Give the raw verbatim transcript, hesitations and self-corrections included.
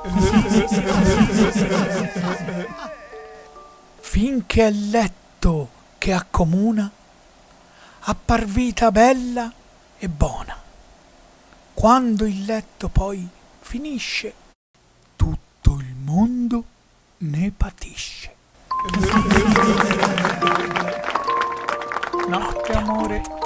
Finché è il letto che accomuna, appar vita bella e buona. Quando il letto poi finisce, tutto il mondo ne patisce. Notte amore